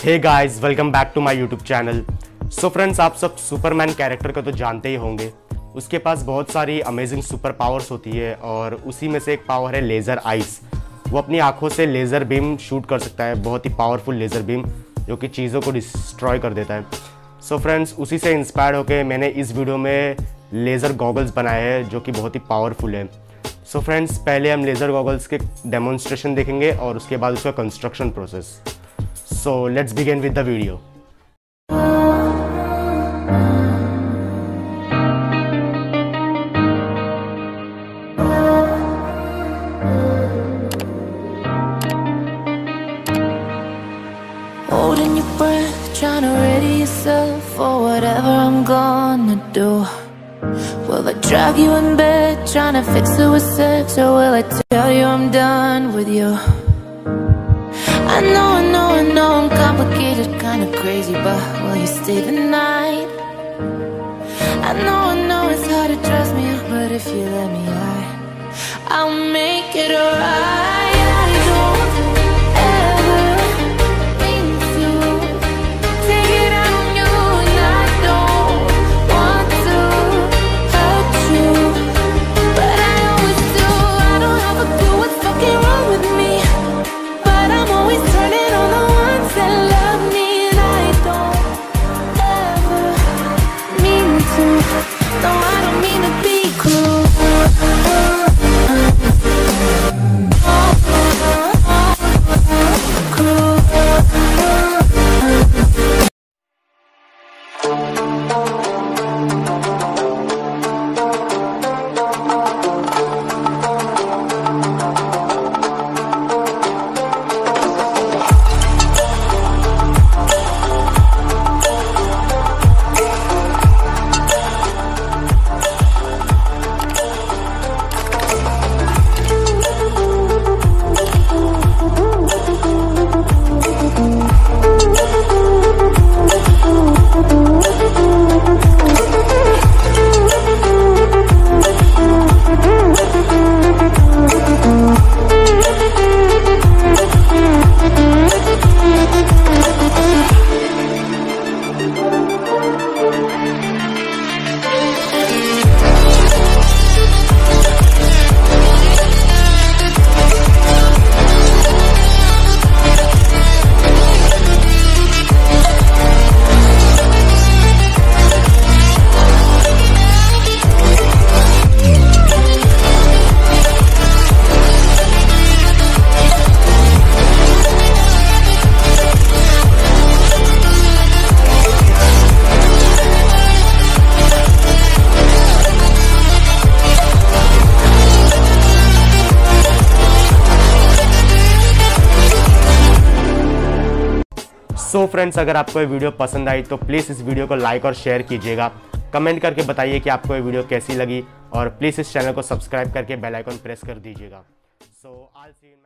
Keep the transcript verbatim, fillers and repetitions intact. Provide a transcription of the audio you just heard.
Hey guys, welcome back to my YouTube channel. So friends, आप सब Superman character को तो जानते ही होंगे। उसके पास बहुत सारी अमेजिंग सुपर पावर्स होती है और उसी में से एक पावर है लेज़र आइस। वो अपनी आंखों से लेज़र बीम शूट कर सकता है, बहुत ही पावरफुल लेज़र बीम जो कि चीज़ों को डिस्ट्रॉय कर देता है। सो फ्रेंड्स, उसी से इंस्पायर होकर मैंने इस वीडियो में लेज़र गॉगल्स बनाए हैं जो कि बहुत ही पावरफुल है। सो फ्रेंड्स, पहले हम लेज़र गॉगल्स के डेमोन्स्ट्रेशन देखेंगे और उसके बाद उसका construction process. So let's begin with the video. Holding your breath, trying to ready yourself for whatever I'm gonna do. Will I drag you in bed, trying to fix it with sex, or will I tell you I'm done with you? I know, I know, I know I'm complicated, kinda crazy, but will you stay the night? I know, I know it's hard to trust me, but if you let me, I I'll make it alright. I don't ever mean to take it out on you, and I don't want to hurt you, but I always do. I don't have a clue what's fucking wrong with me, but I'm always turning on the ones that love me, and I don't ever mean to. No, I don't mean to be cruel. So so friends, अगर आपको ये video पसंद आई तो please इस video को like और share कीजिएगा। Comment करके बताइए कि आपको ये वीडियो कैसी लगी और प्लीज़ इस चैनल को सब्सक्राइब करके बेल आइकन प्रेस कर दीजिएगा। So I will see you.